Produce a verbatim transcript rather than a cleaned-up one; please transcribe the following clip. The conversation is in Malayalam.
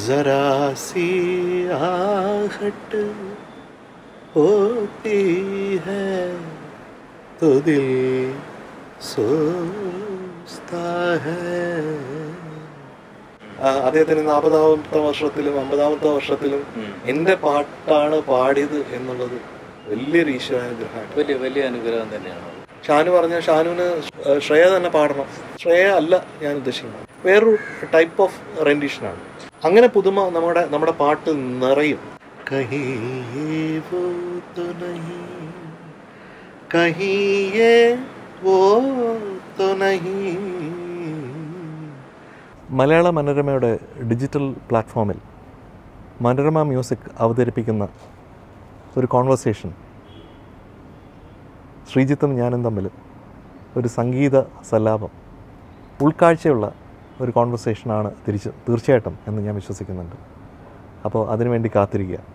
जरा सी आहट होती है तो दिल सोचता है. അദ്ദേഹത്തിന് നാൽപ്പതാമത്തെ വർഷത്തിലും അമ്പതാമത്തെ വർഷത്തിലും എൻ്റെ പാട്ടാണ് പാടിയത് എന്നുള്ളത് വലിയൊരു ഈശ്വരാനുഗ്രഹമാണ്. വലിയ വലിയ അനുഗ്രഹം തന്നെയാണ്. ഷാനു പറഞ്ഞ ഷാനുവിന് ശ്രേയ തന്നെ പാടണം. ശ്രേയ അല്ല ഞാൻ ഉദ്ദേശിക്കുന്നത്, വേറൊരു ടൈപ്പ് ഓഫ് റെൻഡിഷനാണ്. അങ്ങനെ പുതുമ നമ്മുടെ നമ്മുടെ പാട്ട് നിറയും. മലയാള മനോരമയുടെ ഡിജിറ്റൽ പ്ലാറ്റ്ഫോമിൽ മനോരമ മ്യൂസിക് അവതരിപ്പിക്കുന്ന ഒരു കോൺവെർസേഷൻ, ശ്രീജിത്തും ഞാനും തമ്മിൽ ഒരു സംഗീത സല്ലാപം, ഉൾക്കാഴ്ചയുള്ള ഒരു കോൺവെർസേഷനാണ് തിരിച്ച് തീർച്ചയായിട്ടും എന്ന് ഞാൻ വിശ്വസിക്കുന്നുണ്ട്. അപ്പോൾ അതിനുവേണ്ടി കാത്തിരിക്കുക.